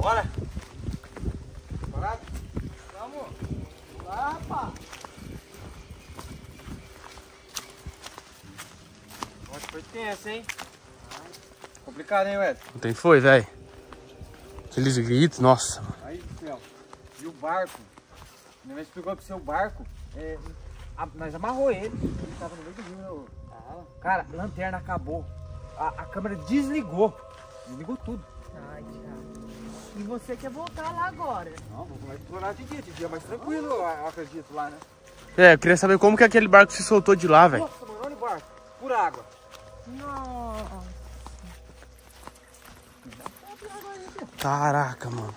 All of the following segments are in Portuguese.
Bora! Parado? Vamos! Lá, rapaz! Nossa, foi tenso, hein? Complicado, hein, Wesley? Ontem foi, velho. Aqueles gritos, nossa. Aí do céu. E o barco? O negócio explicou que o seu barco, nós amarrou ele tava no meio do rio, né? Cara, a lanterna acabou. A câmera desligou. Desligou tudo. Ai, Thiago. E você quer voltar lá agora? Não, vamos explorar de dia é mais tranquilo, eu acredito lá, né? É, eu queria saber como que aquele barco se soltou de lá, velho. Nossa, mano, olha o barco. Por água. Nossa. Caraca, mano.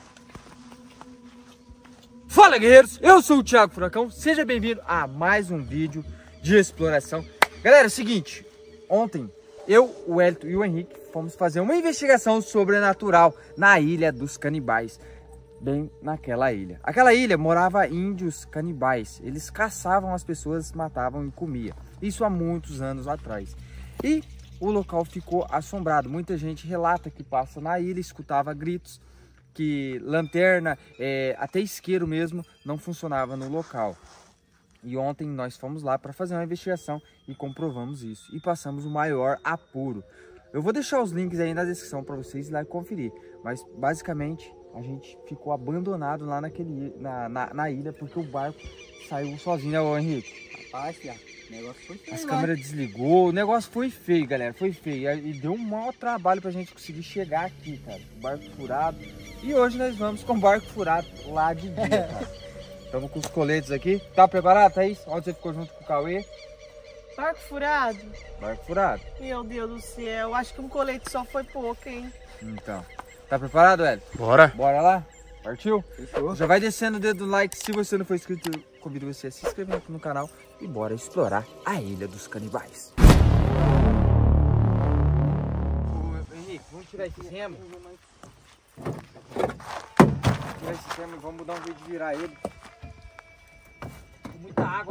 Fala, guerreiros, eu sou o Thiago Furacão, seja bem-vindo a mais um vídeo de exploração. Galera, é o seguinte, ontem eu, o Hélito e o Henrique fomos fazer uma investigação sobrenatural na Ilha dos Canibais, bem naquela ilha. Aquela ilha morava índios canibais, eles caçavam as pessoas, matavam e comiam, isso há muitos anos atrás. E o local ficou assombrado, muita gente relata que passa na ilha, escutava gritos, que lanterna, até isqueiro mesmo, não funcionava no local. E ontem nós fomos lá para fazer uma investigação e comprovamos isso. E passamos o maior apuro. Eu vou deixar os links aí na descrição para vocês ir lá e conferir. Mas basicamente a gente ficou abandonado lá na ilha porque o barco saiu sozinho, né, ô Henrique? Rapaz, Thiago, o negócio foi feio. As câmeras desligou, o negócio foi feio, galera, foi feio. E deu um maior trabalho pra gente conseguir chegar aqui, cara. O barco furado. E hoje nós vamos com o barco furado lá de dia, cara. Estamos com os coletes aqui. Tá preparado, Thaís? Onde você ficou junto com o Cauê? Barco furado? Barco furado. Meu Deus do céu, acho que um colete só foi pouco, hein? Então. Tá preparado, Hélio? Bora. Bora lá? Partiu? Fechou. Já vai descendo o dedo do like. Se você não for inscrito, eu convido você a se inscrever aqui no canal. E bora explorar a Ilha dos Canibais. Ô, Henrique, vamos tirar esse remo. Tirar esse remo e vamos dar um jeito de virar ele. Com muita água.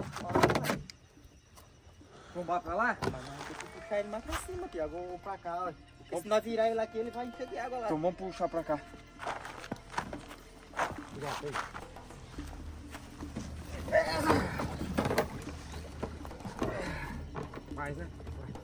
Tombar pra lá? Mas nós temos que puxar ele mais pra cima, Thiago, ou pra cá, ó. Porque se nós virar ele aqui, ele vai encher de água lá. Então vamos puxar pra cá. Mais, né?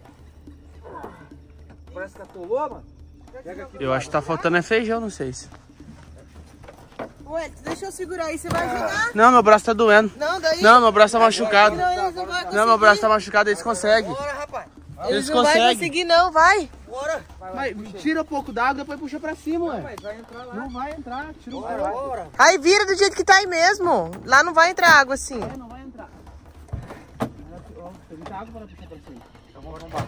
Parece que atolou, mano. Pega aqui. Eu acho que tá faltando feijão, não sei se. Ué, deixa eu segurar aí, você vai ajudar? Não, meu braço tá doendo. Não, daí... Não, meu braço tá machucado. Não, eles não vão conseguir. Não, meu braço tá machucado, eles conseguem. Bora, rapaz. Eles não vai conseguem. conseguir não, vai. Bora. Mas tira um pouco d'água, depois puxa pra cima, ué. Mas vai entrar lá. Não vai entrar, tira um Bora, pouco. bora. Aí vira do jeito que tá aí mesmo. Lá não vai entrar água assim. Não vai entrar. Tem muita água para puxar pra cima. Então vamos tombar.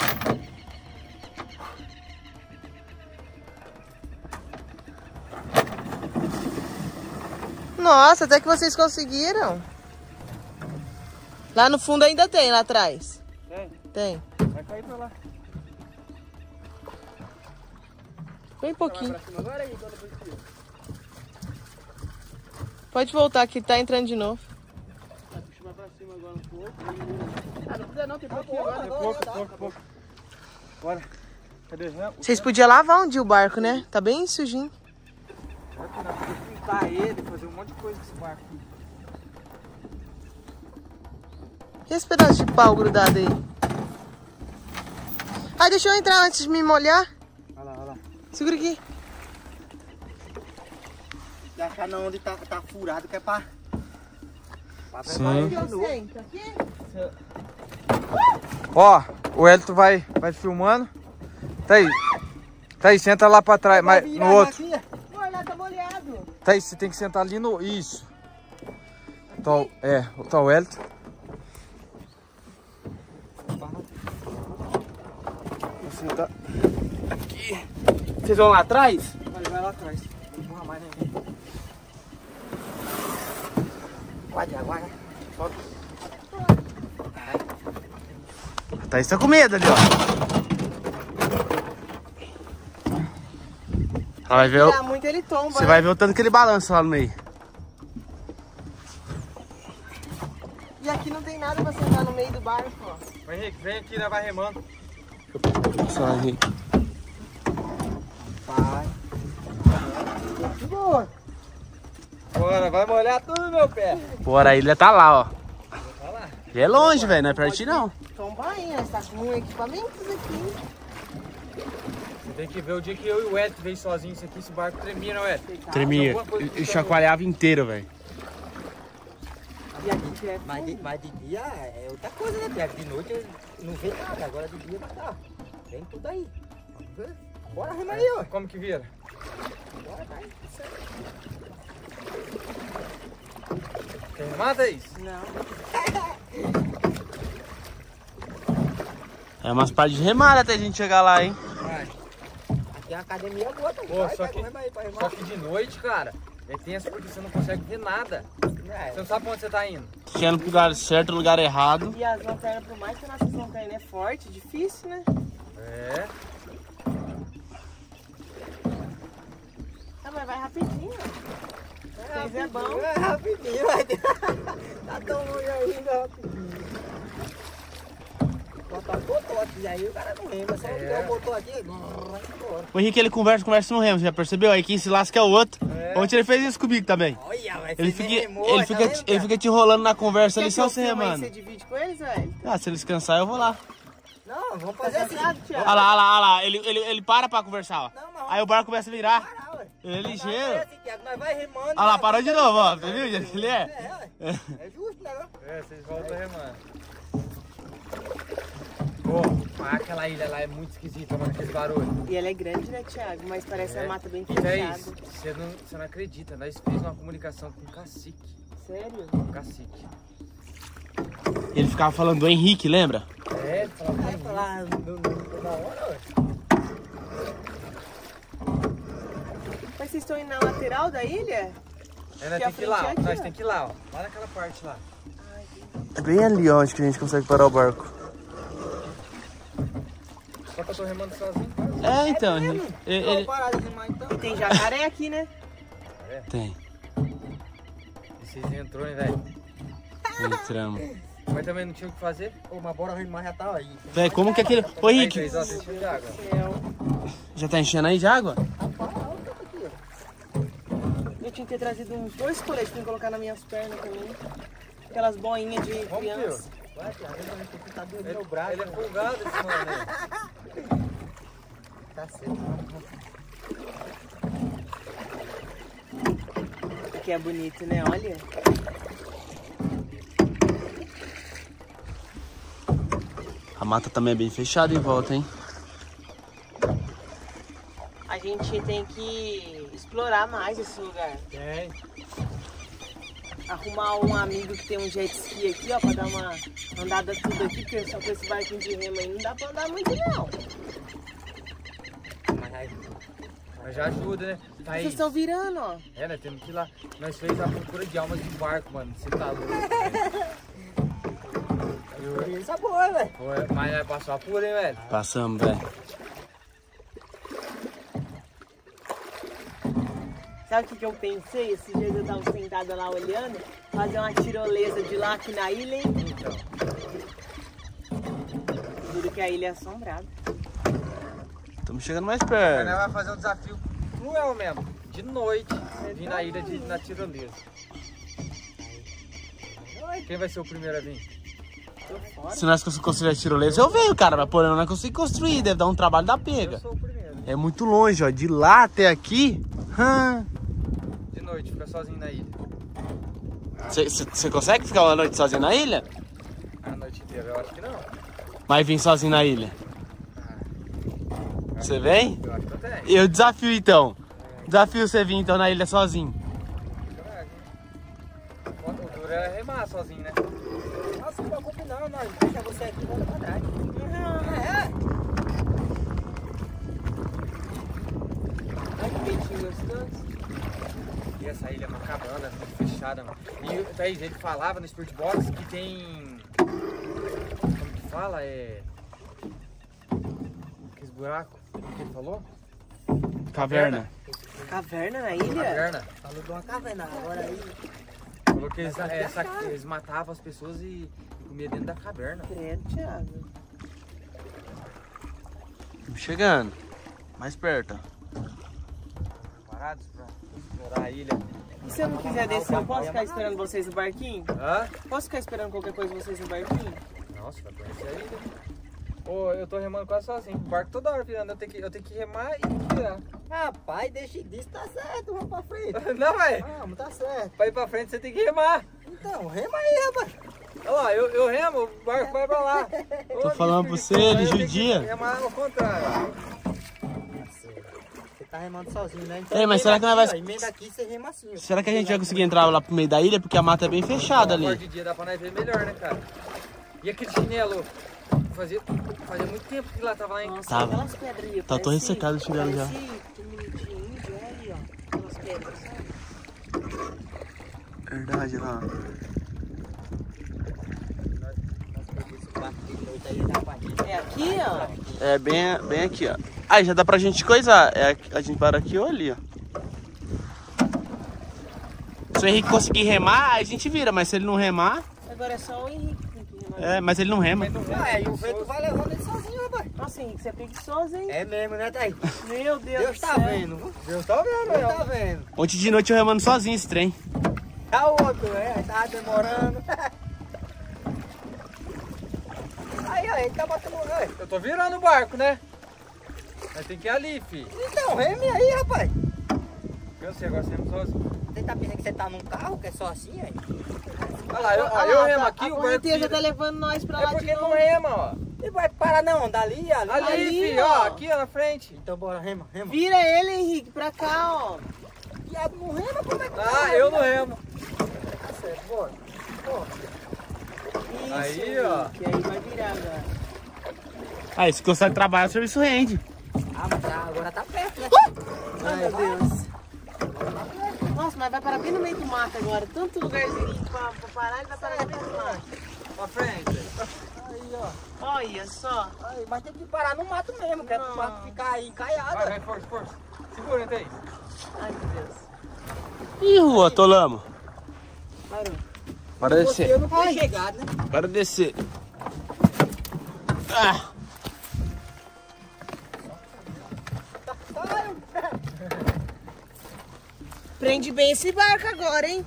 Nossa, até que vocês conseguiram. Lá no fundo ainda tem, lá atrás. Tem. Tem. Vai cair pra lá. Bem pouquinho. Pra cima agora aí, quando depois tira. Pode voltar que tá entrando de novo. Vai puxar pra cima agora um pouco. Ah, não precisa não, tem pouquinho agora. Pouco. Bora. Cadê o remo? Vocês podiam lavar um dia o barco, né? Tá bem sujinho. Bora que nós podemos pintar ele, fazer um monte de coisa com esse barco. E esse pedaço de pau grudado aí? Ai, deixa eu entrar antes de me molhar. Olha lá. Segura aqui. De achar não onde tá furado, que é pra... Sim. Senta aqui. Ó, o Hélito vai filmando. Tá aí, senta lá pra trás, mas no outro. Olha, tá molhado. Tá aí, você tem que sentar ali no... Isso. Tá o Hélito. Vou sentar aqui. Vocês vão lá atrás? Vai lá atrás. Vou empurrar mais, né? Guarda. Solta. A Thaís tá com medo ali, ó. Ela vai ver Tirar muito ele tomba. Você vai ver o tanto que ele balança lá no meio. E aqui não tem nada pra sentar no meio do barco, ó. Ô, Henrique, vem aqui, vai remando. Só, Henrique. Vai. ô. Bora, vai molhar tudo meu pé. Bora, a ilha tá lá, ó. Vai lá. Já é longe, velho, não é pertinho não. Tomba aí, nós tá com equipamentos aqui. Você tem que ver o dia que eu e o Ed veio sozinho isso aqui, esse barco tremia, né, Ed? Tremia. E chacoalhava inteiro, velho. E aqui é Mas de dia é outra coisa, né? Porque de noite eu não vejo nada, agora de dia vai dar. Vem tudo aí. Vamos ver? Bora remar aí, ó. Como que vira? Bora, vai. Quem mata isso? Não. É umas partes de remada até a gente chegar lá, hein? Vai. Aqui é uma academia boa também. Pô, Vai, só vai, que- rema aí pra remar. Só que de noite, cara, é tenso porque você não consegue ver nada. É, Você não sabe pra onde você tá indo. Chegando pro lugar certo, lugar errado. E as lanternas, por mais que a nossa lanterna é forte, difícil, né? É. Ah, mas vai rapidinho. Vocês é bom. É rapidinho, vai. Tá tão longe ainda, rapidinho. Botar o botão aqui, aí o cara não rema. Só ligar o botão aqui, vai embora. O Henrique, ele conversa no remo, você já percebeu? Aí quem se lasca é o outro. Ontem ele fez isso comigo também. Olha, vai Ele ser fica, remou, ele, tá fica, vendo, ele cara? fica te enrolando na conversa ali, Quer só que você eu filme aí, remando. Você divide com eles, velho? Ah, se eles cansar, eu vou lá. Não, vamos Tá fazer assim. cansado, Thiago? Olha lá, olha lá, olha lá. Ele para pra conversar, ó. Não, mas Aí o barco começa a virar. parar, ué. Ele é Nós ligeiro. vai assim, Thiago, nós vai remando. Olha lá, parou de novo, ó. Você viu o jeito que ele é? É, ué. É justo, né? É, vocês voltam remando. Pô, aquela ilha lá é muito esquisita, mano, aquele barulho. E ela é grande, né, Thiago? Mas parece uma mata bem Então é fechada. isso, você não acredita, nós fizemos uma comunicação com o cacique. Sério? Com o cacique. Ele ficava falando do Henrique, lembra? É, ele falava Vai pra mim. falar meu nome toda hora, ué. Mas vocês estão indo na lateral da ilha? É, nós Que a tem que ir lá, frente é ó. aqui, Nós ó. tem que ir lá, ó. Lá naquela parte lá. É bem ali, ó, onde que a gente consegue parar o barco. Só que eu tô remando sozinho. É, então, ele Vamos parar de remar então. E tem jacaré aqui, né? tem. E vocês entrou, hein, velho? Entramos. Mas também não tinha o que fazer. Ô, mas bora remar já tá aí. Véi, como que aquele... Ô, Aí, Henrique, vocês, ó, tem cheio de água. Céu. já tá enchendo aí de água? Eu tinha que ter trazido uns 2 coletes pra eu colocar nas minhas pernas também. Aquelas boinhas de Vamos, criança. tio. Vai, Thiago, eu tá doendo Ele, meu braço. ele é folgado esse mano aí. Tá certo. Aqui é bonito, né? Olha. A mata também é bem fechada em volta, hein? A gente tem que explorar mais esse lugar. Tem. Arrumar um amigo que tem um jet ski aqui, ó, pra dar uma andada tudo aqui, porque só com esse barquinho de remo aí não dá pra andar muito, não. Mas já ajuda, né? Tá aí. Vocês estão virando, ó. É, nós temos que ir lá. Nós fez a procura de almas de barco, mano. Você tá louco. Experiência boa, velho. Pô, mas nós passou apuro, hein, velho? Passamos, velho. Sabe o que eu pensei? Esses dias eu tava sentada lá olhando, fazer uma tirolesa de lá aqui na ilha, hein? Então. Juro que a ilha é assombrada. Estamos chegando mais Aí perto. nós vamos fazer um desafio cruel mesmo. De noite, vir na ilha na tirolesa. Quem vai ser o primeiro a vir? Tô fora. Se nós conseguirmos construir a tirolesa, eu venho, cara. Mas porém, eu não consigo construir. Deve dar um trabalho da Eu pega. sou o primeiro. É muito longe, ó. De lá até aqui. De noite, fica sozinho na ilha. Você consegue ficar uma noite sozinho na ilha? A noite inteira, eu acho que não. Mas vir sozinho na ilha. Você vem? Eu acho que eu tenho. Eu desafio então. Desafio você vir então na ilha sozinho. O duro é remar sozinho, né? Não se preocupe não, nós deixa você aqui e volta pra trás. Ai, que peitinho gostoso. E essa ilha é macabana, é muito fechada, mano. E o Thaís, ele falava no Spirit Box que tem... Como que fala? Aqueles buracos. O que ele falou? Caverna. Caverna na ilha? Caverna. Falou de uma caverna, agora aí. Falou que eles matavam as pessoas e comiam dentro da caverna. Credo, Thiago. Estamos chegando. Mais perto, ó. preparados pra explorar a ilha. E se eu não quiser descer, eu posso ficar esperando vocês no barquinho? Hã? Posso ficar esperando qualquer coisa vocês no barquinho? Nossa, vai conhecer a ilha. Pô, eu tô remando quase sozinho. O barco toda hora virando. Eu tenho que remar e virar. Rapaz, deixa disso, tá certo, vamos pra frente. Não, velho. Vamos, tá certo. Pra ir pra frente você tem que remar. Então, rema aí, rapaz. Olha lá, eu remo, o barco vai pra lá. Tô falando pra você, ele judia. Remar ao contrário. Você tá remando sozinho, né? Ei, mas será que nós vai... Emenda aqui, você rema assim. Será que a gente vai conseguir entrar lá pro meio da ilha? Porque a mata é bem fechada ali. De dia dá pra nós ver melhor, né, cara? E aquele chinelo? Fazia muito tempo que lá tava lá, hein? Nossa, Tava. aquelas pedrinhas. Tá todo ressecado o chinelo já. Tem minutinho índio, olha ali, ó. Aquelas pedras, sabe? Verdade, lá. É aqui, ó. É bem aqui, ó. Aí já dá pra gente coisar. A gente para aqui ou ali, ó. Se o Henrique conseguir remar, aí a gente vira. Mas se ele não remar... Agora é só o Henrique que tem que remar. É, mas ele não rema. Ah, e o vento vai levando ele sozinho, rapaz. Nossa, Henrique, você é preguiçoso, hein? É mesmo, né, Thaís? Meu Deus Deus do tá céu. vendo, viu? Deus tá vendo, Deus tá vendo. Ontem de noite eu remando sozinho esse trem. Tá o outro, né? Tava demorando. Aí, ó, ele tá batendo o rei. Eu tô virando o barco, né? Mas tem que ir ali, filho. Então, reme aí, rapaz. Eu sei, agora você rema sozinho. Você tá pensando que você tá num carro, que é só assim, aí? Olha lá, eu remo aqui, a o barco correnteza vira. tá levando nós pra É lá porque de não novo. rema, ó. Ele vai parar não, dali, ali. Ali, filho, ó, aqui, ó, na frente. Então bora, rema. Vira ele, Henrique, pra cá, ó. Viado, não rema, como é que Ah, eu não remo. Tá certo, bora. Isso, Aí, ó. Que aí vai virar agora. Aí, se consegue trabalhar, o serviço rende. Ah, mas agora tá perto, né? Ai, meu Deus. Nossa, mas vai parar bem no meio do mato agora. Tanto lugarzinho pra parar, ele vai parar no meio do mato. Pra frente. Aí, ó. Olha só. Aí, mas tem que parar no mato mesmo, que é pro mato ficar aí encaiado. Vai, força, força. Segura, Thaís. Ai, meu Deus. Ih, rua, tolamos. Parou. Bora Você descer. não foi chegado, né? Bora descer. Ah. Prende bem esse barco agora, hein?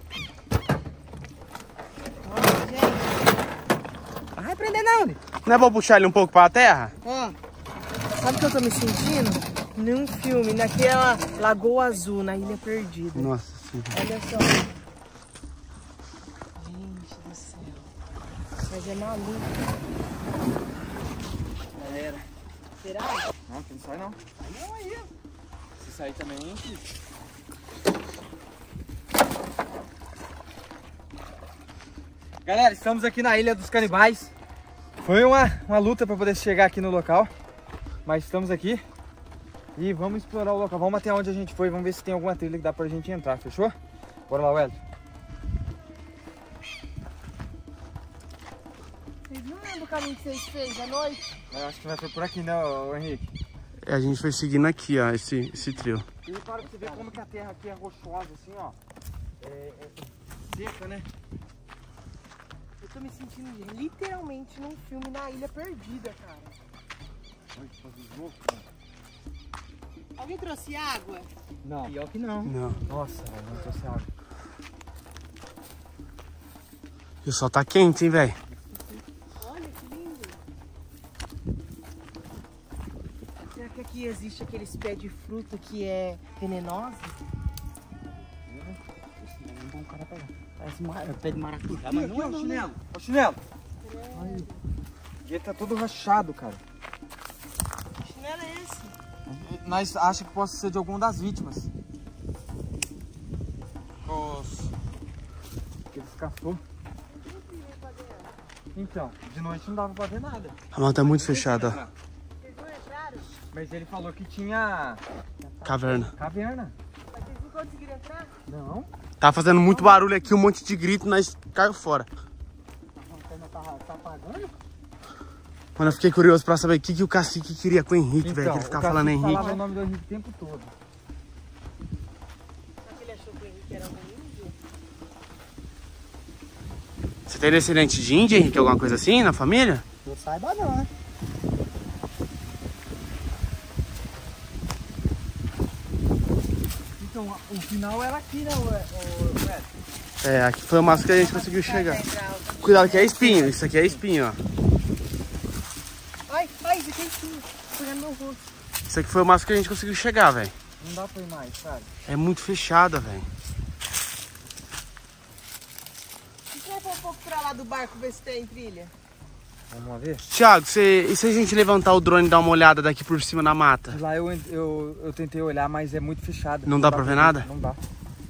Olha, gente. Não vai prender não, né? Não é bom puxar ele um pouco pra terra? Ó, sabe o que eu tô me sentindo? Num filme, naquela Lagoa Azul, na Ilha Perdida. Nossa senhora. Olha só. Gente do céu. Mas é maluco. Galera. Será? Não, não sai não. Não, aí, ó. Se sair também, hein, filho? Galera, estamos aqui na Ilha dos Canibais. Foi uma luta para poder chegar aqui no local. Mas estamos aqui. E vamos explorar o local. Vamos até onde a gente foi. Vamos ver se tem alguma trilha que dá pra gente entrar. Fechou? Bora lá, Wellington. Vocês não lembram o caminho que vocês fez à noite? Eu acho que vai por aqui, né, ô Henrique? A gente foi seguindo aqui, ó, esse trio. E para você ver como que a terra aqui é rochosa, assim, ó. É seca, né? Eu tô me sentindo literalmente num filme na Ilha Perdida, cara. Olha que fazer louco, mano. Alguém trouxe água? Não. Pior que não. Não. Nossa, velho, não trouxe água. E o sol tá quente, hein, velho? Olha que lindo. Será que aqui existe aqueles pés de fruta que é venenoso? Um bom cara pegar. Parece pé de maracujá, Aqui, mas aqui, não é ó, não, chinelo. Ó, chinelo. Aí. E ele tá todo rachado, cara. Que chinelo é esse? Nós achamos que possa ser de alguma das vítimas. Aqueles caçou. Então, de noite não dava pra ver nada. A mata é muito fechada, ó. Vocês não entraram? Mas ele falou que tinha Caverna. caverna. Mas vocês não conseguiram entrar? Não. Tá fazendo muito barulho aqui, um monte de grito, nós caiu fora. Tá apagando? Mano, eu fiquei curioso pra saber o que o cacique queria com o Henrique, velho. Que ele o ficava cacique falando Henrique. falava o nome do Henrique o tempo todo. Será que ele achou que o Henrique era um índio? Você tem descendente de índia, Henrique? Alguma coisa assim na família? Eu saiba não, né? então o final era aqui, né, Beto? É, aqui foi o máximo que a gente conseguiu chegar. Cuidado que é espinho, isso aqui é espinho, ó. Ai, isso aqui é espinho. Pegando meu rosto. Isso aqui foi o máximo que a gente conseguiu chegar, velho. Não dá pra ir mais, sabe? É muito fechada, velho. Vamos um pouco pra lá do barco, ver se tem trilha. Vamos ver? Thiago, e se a gente levantar o drone e dar uma olhada daqui por cima na mata? De lá eu tentei olhar, mas é muito fechado. Não dá pra ver nada? Não dá.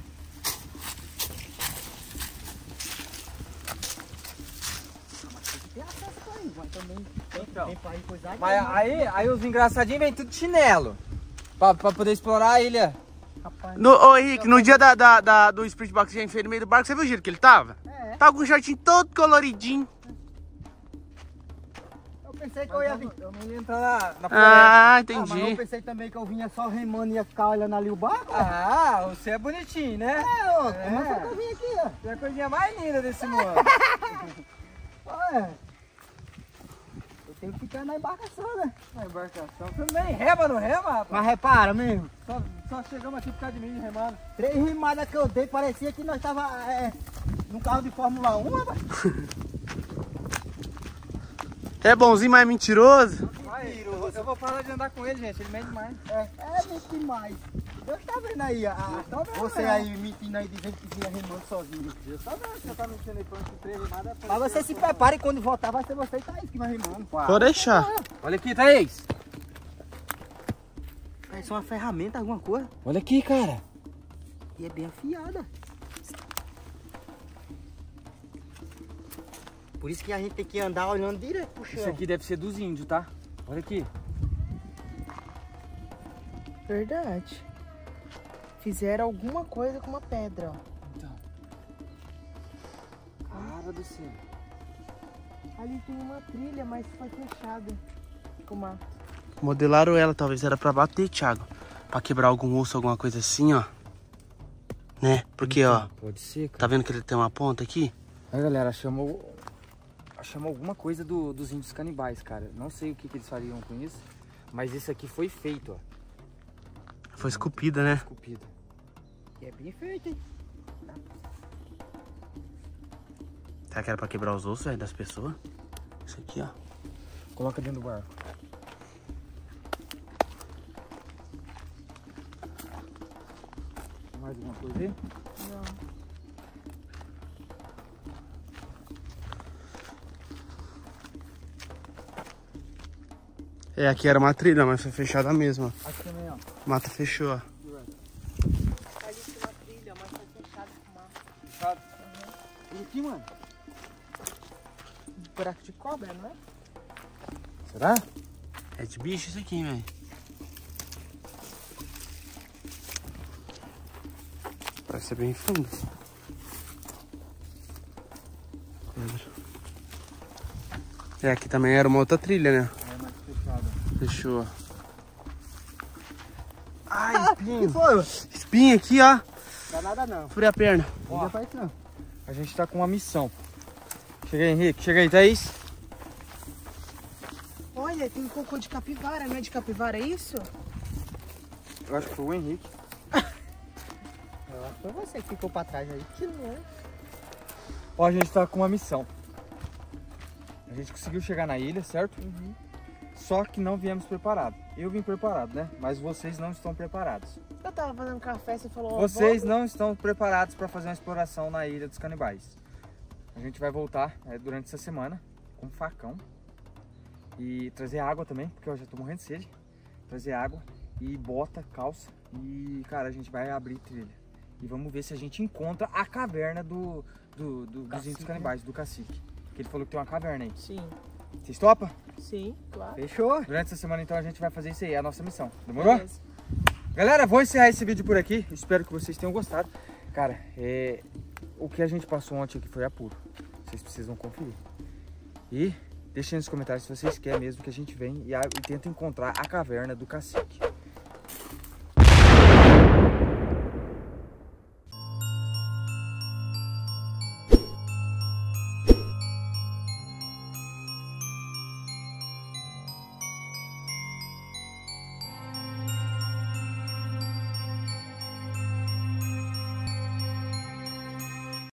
Mas aí os engraçadinhos vêm tudo de chinelo. Pra poder explorar a ilha. Ô Henrique, no dia do Spirit Box que a gente fez no meio do barco, você viu o jeito que ele tava? É. Tava com um shortinho todo coloridinho. Eu pensei que eu ia vir. Eu não ia entrar na floresta. Ah, Mas eu entendi. pensei também que eu vinha só remando e ia ficar olhando ali o barco. Ah, você é bonitinho, né? É, ó. Como foi que eu vim aqui, ó? É a coisinha mais linda desse mundo. Olha. Eu tenho que ficar na embarcação, né? A embarcação. Você nem rema, não rema, rapaz? Mas repara mesmo. Só chegamos aqui por causa de mim, remando. 3 remadas que eu dei, parecia que nós tava num carro de Fórmula 1, rapaz. É bonzinho, mas é mentiroso. Eu vou parar de andar com ele, gente. Ele mente demais. É muito demais. Deus tá vendo aí, você aí mentindo aí, dizendo que vinha remando sozinho. Deus tá vendo que você tá mentindo aí falando que 3 remadas. Mas você se prepare, quando voltar vai ser você e Thaís que vai remando. Pode deixar. Olha aqui, Thaís. Isso é uma ferramenta, alguma coisa. Olha aqui, cara. E é bem afiada. Por isso que a gente tem que andar olhando direto pro chão. Isso aqui deve ser dos índios, tá? Olha aqui. Verdade. Fizeram alguma coisa com uma pedra, ó. Então. Cara do céu. Ali tem uma trilha, mas foi fechada com mato. Modelaram ela, talvez era pra bater, Thiago. Pra quebrar algum osso, alguma coisa assim, ó. Né? Porque, ó, Pode ser, cara. tá vendo que ele tem uma ponta aqui? Aí, galera, chamou alguma coisa dos índios canibais, cara. Não sei o que eles fariam com isso, mas isso aqui foi feito, ó. Foi esculpida, né? Esculpido. E é bem feito, hein? Será que era pra quebrar os ossos, velho, das pessoas? Isso aqui, ó. Coloca dentro do barco. Mais alguma coisa aí? Não. É, aqui era uma trilha, mas foi fechada mesmo, ó. Aqui também, ó. Mata fechou, ó. Ali tem uma trilha, mas foi fechada com mato. Fechado. E aqui, mano? Buraco de cobra, não é? Será? É de bicho isso aqui, velho. Parece ser bem fundo. É, aqui também era uma outra trilha, né? É mais fechado. Fechou. Ai, Que espinho. foi? Espinho aqui, ó. Dá nada não. Furei a perna. Ó. Não faz isso não. A gente tá com uma missão. Chega aí, Henrique. Chega aí, Thaís. Olha, tem um cocô de capivara, não é de capivara, é isso? Eu acho que foi o Henrique. Eu acho que foi você que ficou pra trás aí. Que não é? Ó, a gente tá com uma missão. A gente conseguiu chegar na ilha, certo? Só que não viemos preparados. Eu vim preparado, né? Mas vocês não estão preparados. Eu tava fazendo café, você falou... ó, Vocês vamos. não estão preparados para fazer uma exploração na Ilha dos Canibais. A gente vai voltar durante essa semana com um facão e trazer água também, porque eu já tô morrendo de sede. Trazer água e bota, calça e, cara, a gente vai abrir trilha. E vamos ver se a gente encontra a caverna dos índios canibais, do cacique. Porque ele falou que tem uma caverna aí. Sim, Vocês topam? sim, claro. Fechou? Durante essa semana, então, a gente vai fazer isso aí, é a nossa missão. Demorou? Beleza. Galera, vou encerrar esse vídeo por aqui. Espero que vocês tenham gostado. Cara, o que a gente passou ontem aqui foi apuro. Vocês precisam conferir. E deixem nos comentários se vocês querem mesmo que a gente venha e tente encontrar a caverna do cacique.